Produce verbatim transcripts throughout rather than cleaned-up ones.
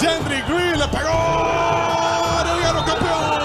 Henry Green le pegó. Herediano campeón.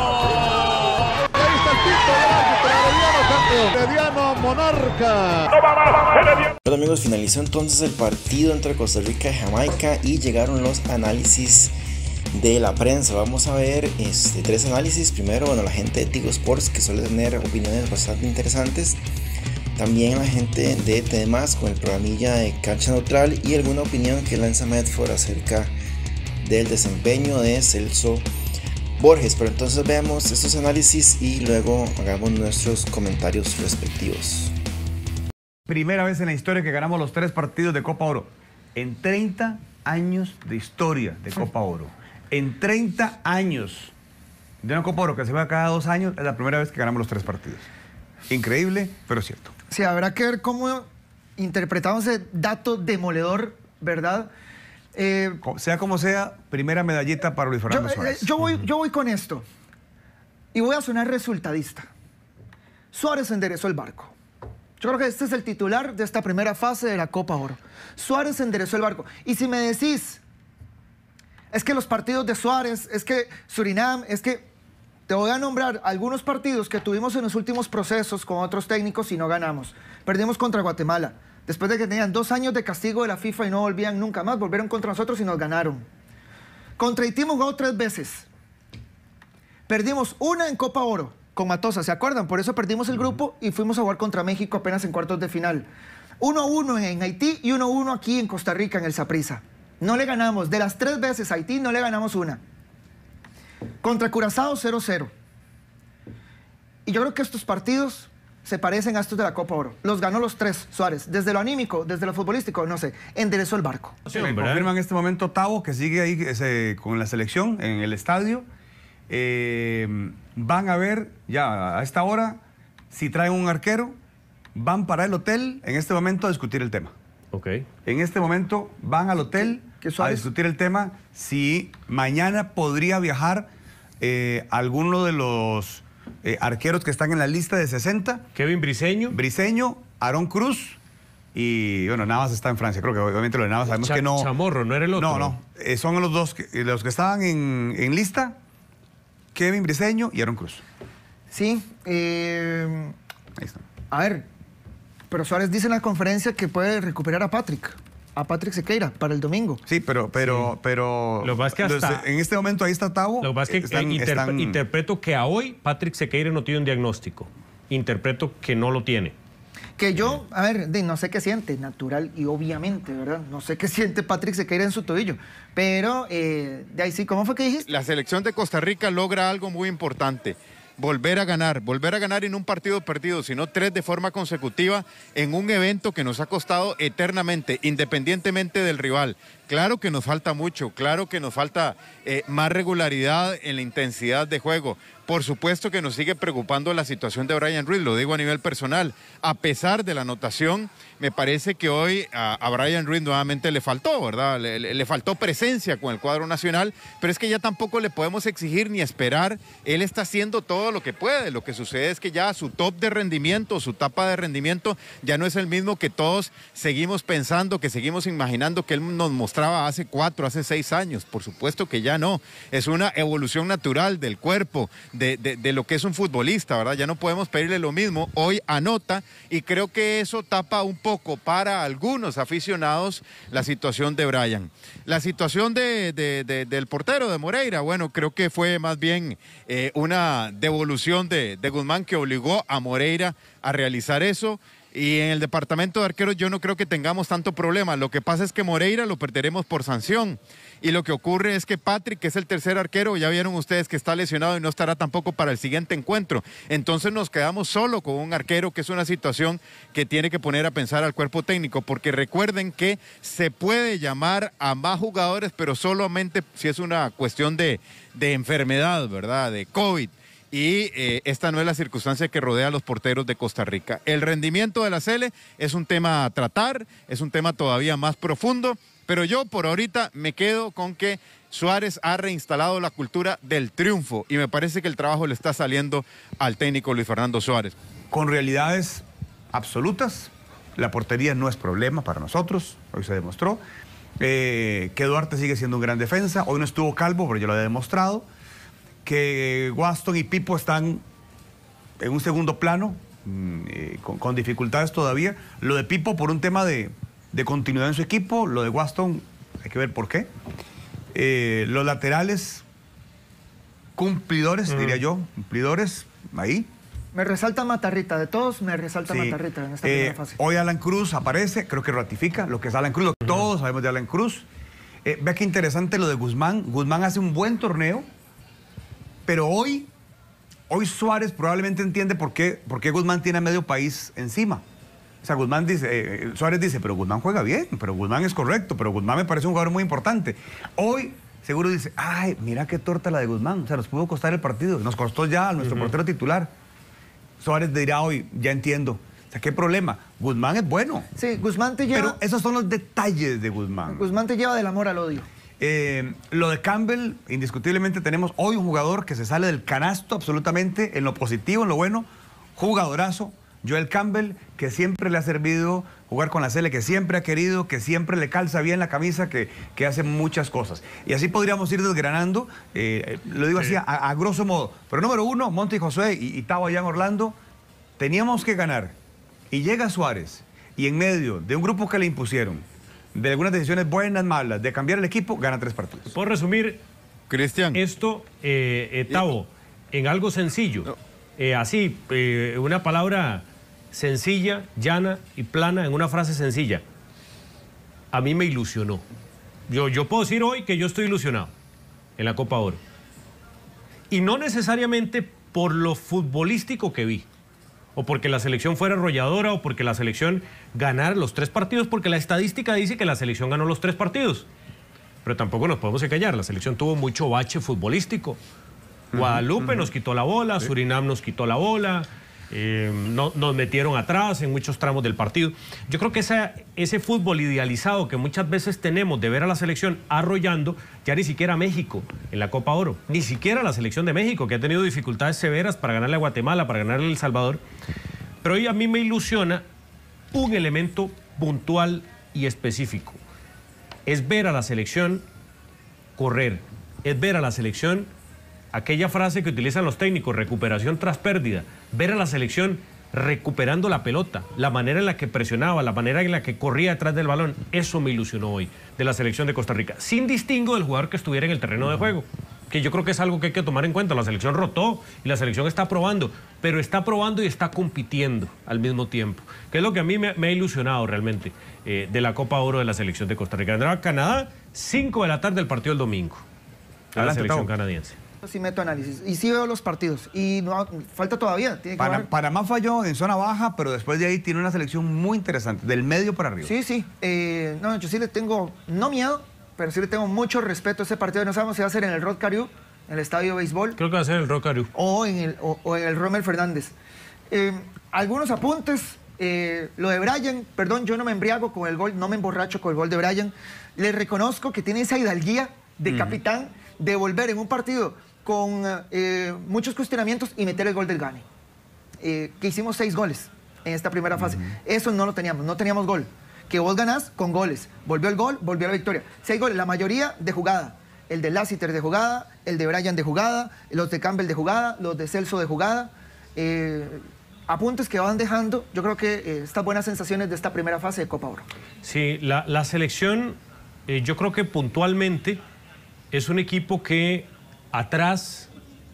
Ahí está el quinto del árbitro. Herediano campeón. Herediano monarca. No va más, Herediano. Bueno amigos, finalizó entonces el partido entre Costa Rica y Jamaica y llegaron los análisis de la prensa. Vamos a ver este, tres análisis. Primero, bueno, la gente de Tigo Sports, que suele tener opiniones bastante interesantes. También la gente de T D más con el programilla de Cancha Neutral y alguna opinión que lanza Medford acerca del desempeño de Celso Borges. Pero entonces veamos estos análisis y luego hagamos nuestros comentarios respectivos. Primera vez en la historia que ganamos los tres partidos de Copa Oro. En treinta años de historia de Copa Oro. En treinta años de una Copa Oro que se va cada dos años, es la primera vez que ganamos los tres partidos. Increíble, pero cierto. Sí, habrá que ver cómo interpretamos ese dato demoledor, ¿verdad? Eh, sea como sea, primera medallita para Luis Fernando yo, Suárez. Eh, yo, voy, yo voy con esto. Y voy a sonar resultadista. Suárez enderezó el barco. Yo creo que este es el titular de esta primera fase de la Copa Oro. Suárez enderezó el barco. Y si me decís, es que los partidos de Suárez, es que Surinam, es que... Te voy a nombrar algunos partidos que tuvimos en los últimos procesos con otros técnicos y no ganamos. Perdimos contra Guatemala. Después de que tenían dos años de castigo de la FIFA y no volvían nunca más, volvieron contra nosotros y nos ganaron. Contra Haití hemos jugado tres veces. Perdimos una en Copa Oro con Matosa, ¿se acuerdan? Por eso perdimos el grupo y fuimos a jugar contra México apenas en cuartos de final. uno a uno en Haití y uno a uno aquí en Costa Rica, en el Saprissa. No le ganamos. De las tres veces a Haití, no le ganamos una. Contra Curazao, cero cero. Y yo creo que estos partidos se parecen a estos de la Copa Oro. Los ganó los tres, Suárez. Desde lo anímico, desde lo futbolístico, no sé. Enderezó el barco. Sí, me confirman en este momento Tavo, que sigue ahí ese, con la selección en el estadio. Eh, van a ver ya a esta hora si traen un arquero. Van para el hotel en este momento a discutir el tema. Ok. En este momento van al hotel a discutir el tema si mañana podría viajar eh, alguno de los eh, arqueros que están en la lista de sesenta. Kevin Briseño. Briseño, Aarón Cruz y, bueno, Navas está en Francia. Creo que obviamente lo de Navas sabemos Cha que no... Chamorro, ¿no era el otro? No, no. Eh, son los dos, que, los que estaban en, en lista, Kevin Briseño y Aarón Cruz. Sí. Eh, Ahí está. A ver, pero Suárez dice en la conferencia que puede recuperar a Patrick. A Patrick Sequeira para el domingo. Sí, pero, pero, sí. pero lo que pasa es que hasta, en este momento ahí está Tavo. Lo que pasa es que están, interp están... interpreto que a hoy Patrick Sequeira no tiene un diagnóstico. Interpreto que no lo tiene. Que yo, a ver, no sé qué siente, natural y obviamente, ¿verdad? No sé qué siente Patrick Sequeira en su tobillo. Pero, eh, de ahí sí, ¿cómo fue que dijiste? La selección de Costa Rica logra algo muy importante. Volver a ganar, volver a ganar en un partido perdido, sino tres de forma consecutiva en un evento que nos ha costado eternamente, independientemente del rival. Claro que nos falta mucho, claro que nos falta eh, más regularidad en la intensidad de juego. Por supuesto que nos sigue preocupando la situación de Brian Ruiz, lo digo a nivel personal. A pesar de la anotación, me parece que hoy a, a Brian Ruiz nuevamente le faltó, ¿verdad? Le, le, le faltó presencia con el cuadro nacional, pero es que ya tampoco le podemos exigir ni esperar. Él está haciendo todo lo que puede. Lo que sucede es que ya su top de rendimiento, su tapa de rendimiento, ya no es el mismo que todos seguimos pensando, que seguimos imaginando que él nos mostraba hace cuatro, hace seis años. Por supuesto que ya no. Es una evolución natural del cuerpo, De, de, de lo que es un futbolista, ¿verdad? Ya no podemos pedirle lo mismo. Hoy anota y creo que eso tapa un poco para algunos aficionados la situación de Brian. La situación de, de, de, del portero de Moreira, bueno, creo que fue más bien eh, una devolución de, de Guzmán que obligó a Moreira a realizar eso. Y en el departamento de arqueros yo no creo que tengamos tanto problema. Lo que pasa es que Moreira lo perderemos por sanción. Y lo que ocurre es que Patrick, que es el tercer arquero, ya vieron ustedes que está lesionado y no estará tampoco para el siguiente encuentro. Entonces nos quedamos solo con un arquero, que es una situación que tiene que poner a pensar al cuerpo técnico, porque recuerden que se puede llamar a más jugadores, pero solamente si es una cuestión de, de enfermedad, ¿verdad? De COVID. Y eh, esta no es la circunstancia que rodea a los porteros de Costa Rica. El rendimiento de la Sele es un tema a tratar, es un tema todavía más profundo, pero yo por ahorita me quedo con que Suárez ha reinstalado la cultura del triunfo y me parece que el trabajo le está saliendo al técnico Luis Fernando Suárez. Con realidades absolutas, la portería no es problema para nosotros, hoy se demostró. Eh, que Duarte sigue siendo un gran defensa. Hoy no estuvo Calvo, pero yo lo he demostrado. Que Waston y Pipo están en un segundo plano, eh, con, con dificultades todavía. Lo de Pipo por un tema de, de continuidad en su equipo. Lo de Waston, hay que ver por qué. Eh, los laterales, cumplidores, mm. diría yo. Cumplidores, ahí. Me resalta Matarrita, de todos me resalta sí. Matarrita en esta eh, primera fase. Hoy Alan Cruz aparece, creo que ratifica lo que es Alan Cruz, lo que uh-huh. todos sabemos de Alan Cruz. Eh, vea qué interesante lo de Guzmán. Guzmán hace un buen torneo, pero hoy, hoy Suárez probablemente entiende por qué, por qué Guzmán tiene a medio país encima. O sea, Guzmán dice, eh, Suárez dice, pero Guzmán juega bien, pero Guzmán es correcto, pero Guzmán me parece un jugador muy importante. Hoy seguro dice, ay, mira qué torta la de Guzmán, o sea, nos pudo costar el partido, nos costó ya a nuestro uh-huh. portero titular. Suárez dirá hoy, ya entiendo. O sea, ¿qué problema? Guzmán es bueno. Sí, Guzmán te lleva... Pero esos son los detalles de Guzmán. Guzmán te lleva del amor al odio. Eh, lo de Campbell, indiscutiblemente tenemos hoy un jugador que se sale del canasto absolutamente, en lo positivo, en lo bueno. Jugadorazo. Joel Campbell, que siempre le ha servido jugar con la Sele, que siempre ha querido, que siempre le calza bien la camisa, que, que hace muchas cosas. Y así podríamos ir desgranando, eh, lo digo sí. así, a, a grosso modo. Pero número uno, Monty Josué y, y Tavo allá en Orlando, teníamos que ganar. Y llega Suárez, y en medio de un grupo que le impusieron, de algunas decisiones buenas, malas, de cambiar el equipo, gana tres partidos. ¿Puedo resumir, Cristian, esto, eh, eh, Tavo, en algo sencillo? No. Eh, así, eh, una palabra... sencilla, llana y plana, en una frase sencilla. A mí me ilusionó. Yo, yo puedo decir hoy que yo estoy ilusionado en la Copa Oro. Y no necesariamente por lo futbolístico que vi, o porque la selección fuera arrolladora, o porque la selección ganara los tres partidos, porque la estadística dice que la selección ganó los tres partidos. Pero tampoco nos podemos callar, la selección tuvo mucho bache futbolístico. Guadalupe uh-huh. nos quitó la bola, sí. Surinam nos quitó la bola, Eh, no, nos metieron atrás en muchos tramos del partido. Yo creo que esa, ese fútbol idealizado que muchas veces tenemos de ver a la selección arrollando, ya ni siquiera México en la Copa Oro, ni siquiera la selección de México, que ha tenido dificultades severas para ganarle a Guatemala, para ganarle a El Salvador. Pero hoy a mí me ilusiona un elemento puntual y específico. Es ver a la selección correr, es ver a la selección, aquella frase que utilizan los técnicos, recuperación tras pérdida, ver a la selección recuperando la pelota, la manera en la que presionaba, la manera en la que corría detrás del balón, eso me ilusionó hoy de la selección de Costa Rica, sin distingo del jugador que estuviera en el terreno de juego, que yo creo que es algo que hay que tomar en cuenta. La selección rotó y la selección está probando, pero está probando y está compitiendo al mismo tiempo, que es lo que a mí me, me ha ilusionado realmente eh, de la Copa Oro de la selección de Costa Rica. Andrá Canadá, cinco de la tarde el partido del domingo, a la selección canadiense. Sí meto análisis y sí veo los partidos y no falta todavía. Tiene que para, haber... Panamá falló en zona baja, pero después de ahí tiene una selección muy interesante, del medio para arriba. Sí, sí. Eh, no, yo sí le tengo, no miedo, pero sí le tengo mucho respeto a ese partido. No sabemos si va a ser en el Rod Cariú, en el estadio de béisbol. Creo que va a ser en el Rod Cariú. O en el, o, o en el Rommel Fernández. Eh, algunos apuntes. Eh, lo de Brian, perdón, yo no me embriago con el gol, no me emborracho con el gol de Brian. Le reconozco que tiene esa hidalguía de uh-huh. capitán de volver en un partido con eh, muchos cuestionamientos y meter el gol del Gane. Eh, que hicimos seis goles en esta primera fase. Uh-huh. Eso no lo teníamos, no teníamos gol. Que vos ganás con goles. Volvió el gol, volvió la victoria. Seis goles, la mayoría de jugada. El de Lassiter de jugada, el de Brian de jugada, los de Campbell de jugada, los de Celso de jugada. Eh, apuntes que van dejando, yo creo que eh, estas buenas sensaciones de esta primera fase de Copa Oro. Sí, la, la selección, eh, yo creo que puntualmente es un equipo que atrás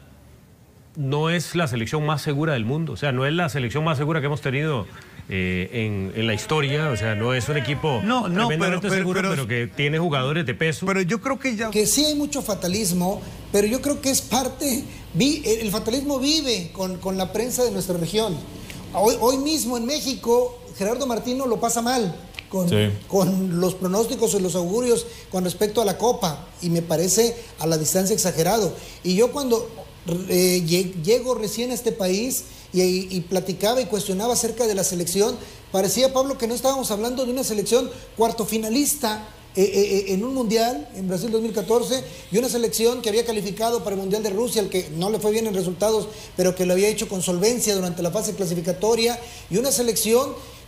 no es la selección más segura del mundo, o sea, no es la selección más segura que hemos tenido eh, en, en la historia, o sea, no es un equipo no, no, tremendamente pero, pero, seguro, pero, pero que tiene jugadores de peso. Pero yo creo que ya... Que sí hay mucho fatalismo, pero yo creo que es parte, vi, el fatalismo vive con, con la prensa de nuestra región. Hoy, hoy mismo en México, Gerardo Martino lo pasa mal. Con, sí. con los pronósticos y los augurios con respecto a la Copa, y me parece a la distancia exagerado. Y yo cuando eh, llego recién a este país y, y, y platicaba y cuestionaba acerca de la selección, parecía, Pablo, que no estábamos hablando de una selección cuarto finalista eh, eh, en un mundial en Brasil dos mil catorce, y una selección que había calificado para el mundial de Rusia, el que no le fue bien en resultados, pero que lo había hecho con solvencia durante la fase clasificatoria, y una selección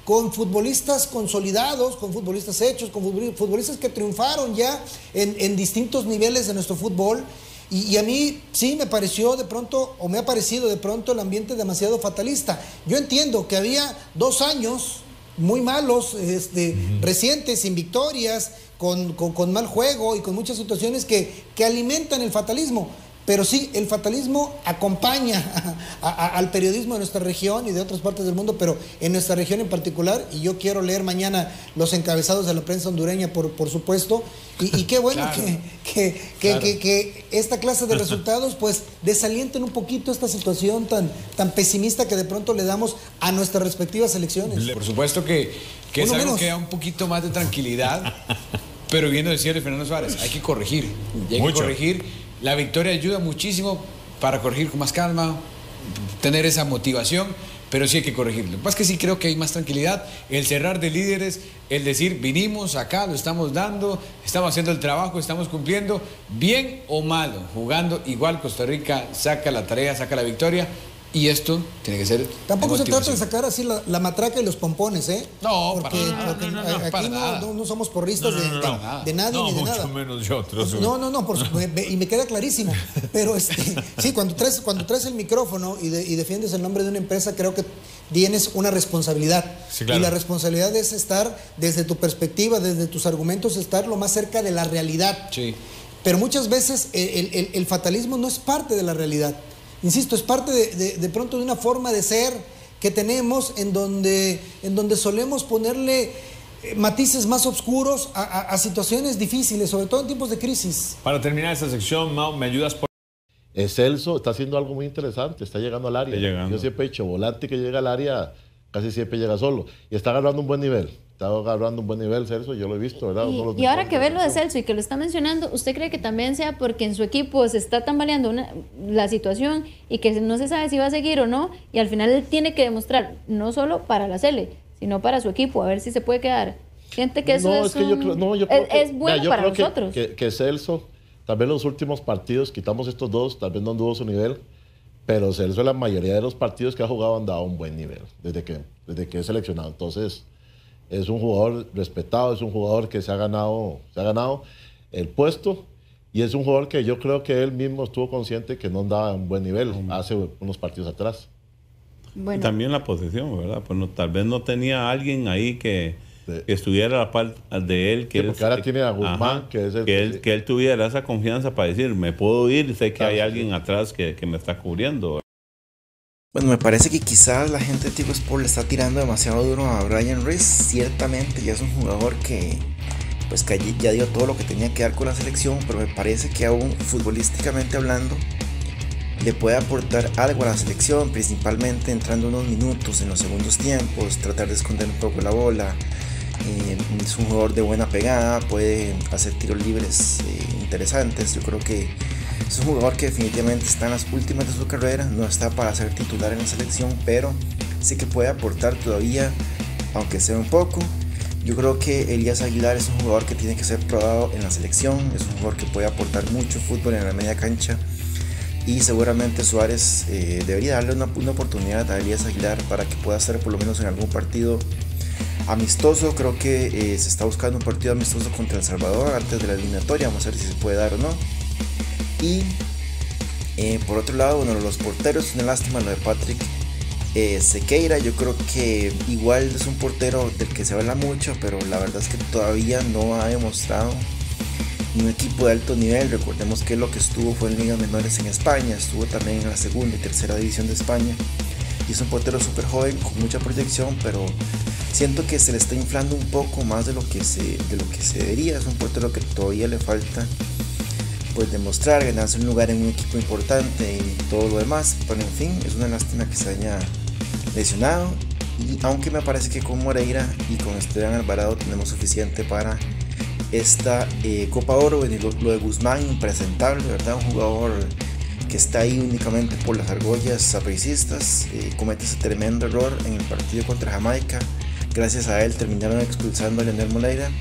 con futbolistas consolidados, con futbolistas hechos, con futbolistas que triunfaron ya en, en distintos niveles de nuestro fútbol. Y, y a mí sí me pareció de pronto, o me ha parecido de pronto el ambiente demasiado fatalista. Yo entiendo que había dos años muy malos, este, uh-huh. recientes, sin victorias, con, con, con mal juego y con muchas situaciones que, que alimentan el fatalismo. Pero sí, el fatalismo acompaña a, a, al periodismo de nuestra región y de otras partes del mundo, pero en nuestra región en particular, y yo quiero leer mañana los encabezados de la prensa hondureña, por, por supuesto, y, y qué bueno claro. que, que, que, claro. que, que esta clase de resultados pues desalienten un poquito esta situación tan, tan pesimista que de pronto le damos a nuestras respectivas elecciones. Por supuesto que, que es algo que da un poquito más de tranquilidad, pero viendo decía Fernando Suárez, hay que corregir, y hay Mucho. que corregir. La victoria ayuda muchísimo para corregir con más calma, tener esa motivación, pero sí hay que corregirlo. Lo que pasa es que sí creo que hay más tranquilidad, el cerrar de líderes, el decir, vinimos acá, lo estamos dando, estamos haciendo el trabajo, estamos cumpliendo, bien o malo, jugando igual Costa Rica saca la tarea, saca la victoria. Y esto tiene que ser. Tampoco se trata de sacar así la, la matraca y los pompones, ¿eh? No, porque, para nada, porque no, no, no, aquí para no, nada. No, no somos porristas no, no, no, de, de, de nadie no, ni de mucho nada. menos yo otros. No, no, no, por, y me queda clarísimo. Pero este, sí, cuando traes, cuando traes el micrófono y, de, y defiendes el nombre de una empresa, creo que tienes una responsabilidad. Sí, claro. Y la responsabilidad es estar, desde tu perspectiva, desde tus argumentos, estar lo más cerca de la realidad. Sí. Pero muchas veces el, el, el fatalismo no es parte de la realidad. Insisto, es parte de, de, de pronto de una forma de ser que tenemos en donde, en donde solemos ponerle matices más oscuros a, a, a situaciones difíciles, sobre todo en tiempos de crisis. Para terminar esta sección, Mau, ¿me ayudas por...? Celso está haciendo algo muy interesante, está llegando al área. Llegando. Yo siempre he dicho, volante que llega al área casi siempre llega solo. Y está agarrando un buen nivel. Está agarrando un buen nivel, Celso, yo lo he visto, ¿verdad? Y, y ahora que ve lo de Celso y que lo está mencionando, ¿usted cree que también sea porque en su equipo se está tambaleando una, la situación y que no se sabe si va a seguir o no? Y al final él tiene que demostrar, no solo para la Sele, sino para su equipo, a ver si se puede quedar. Siente que eso no, es, es, que un, yo creo, no, yo creo es, que, es bueno mira, yo para creo nosotros. Que, que, que Celso, tal vez los últimos partidos, quitamos estos dos, tal vez no anduvo su nivel, pero Celso en la mayoría de los partidos que ha jugado han dado un buen nivel, desde que, desde que es seleccionado. Entonces, es un jugador respetado, es un jugador que se ha ganado, se ha ganado el puesto y es un jugador que yo creo que él mismo estuvo consciente que no andaba en buen nivel uh-huh. hace unos partidos atrás. Bueno. Y también la posición, ¿verdad? Pues no, tal vez no tenía a alguien ahí que, sí. que estuviera a la par de él. Que sí, porque él, ahora tiene a Guzmán, ajá, que es el que, que, él, sí. que él tuviera esa confianza para decir, me puedo ir, sé que claro, hay alguien sí. atrás que, que me está cubriendo. Bueno, me parece que quizás la gente de Tigo Sport le está tirando demasiado duro a Bryan Ruiz. Ciertamente ya es un jugador que, pues, que ya dio todo lo que tenía que dar con la selección, pero me parece que aún futbolísticamente hablando le puede aportar algo a la selección, principalmente entrando unos minutos en los segundos tiempos, tratar de esconder un poco la bola. Eh, es un jugador de buena pegada, puede hacer tiros libres eh, interesantes. Yo creo que es un jugador que definitivamente está en las últimas de su carrera, no está para ser titular en la selección, pero sí que puede aportar todavía, aunque sea un poco. Yo creo que Elías Aguilar es un jugador que tiene que ser probado en la selección, es un jugador que puede aportar mucho fútbol en la media cancha y seguramente Suárez eh, debería darle una, una oportunidad a Elías Aguilar para que pueda estar por lo menos en algún partido amistoso. Creo que eh, se está buscando un partido amistoso contra El Salvador antes de la eliminatoria, vamos a ver si se puede dar o no. Y eh, por otro lado, bueno, los porteros, una lástima lo de Patrick eh, Sequeira. Yo creo que igual es un portero del que se habla mucho, pero la verdad es que todavía no ha demostrado un equipo de alto nivel. Recordemos que lo que estuvo fue en ligas menores en España, estuvo también en la segunda y tercera división de España, y es un portero súper joven con mucha proyección, pero siento que se le está inflando un poco más de lo que se, de lo que se debería. Es un portero que todavía le falta pues demostrar, ganarse un lugar en un equipo importante y todo lo demás, pero en fin, es una lástima que se haya lesionado. Y aunque me parece que con Moreira y con Esteban Alvarado tenemos suficiente para esta eh, Copa Oro. Lo, lo de Guzmán, impresentable, ¿verdad? Un jugador que está ahí únicamente por las argollas sapricistas, eh, comete ese tremendo error en el partido contra Jamaica. Gracias a él terminaron expulsando a Leonel Moreira.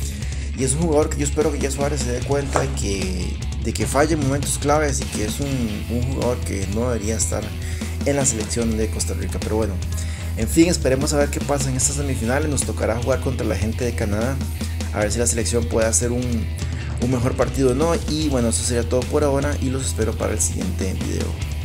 Y es un jugador que yo espero que ya Suárez se dé cuenta de que, de que falla en momentos claves y que es un, un jugador que no debería estar en la selección de Costa Rica. Pero bueno, En fin, esperemos a ver qué pasa en estas semifinales. Nos tocará jugar contra la gente de Canadá, a ver si la selección puede hacer un, un mejor partido o no. Y bueno, eso sería todo por ahora y los espero para el siguiente video.